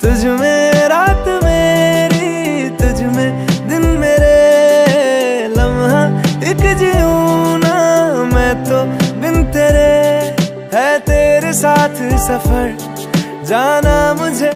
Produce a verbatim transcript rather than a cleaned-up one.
तुझ में रात मेरी, तुझ में दिन मेरे, लम्हा एक जीऊं ना मैं तो बिन तेरे। है तेरे साथ सफर जाना मुझे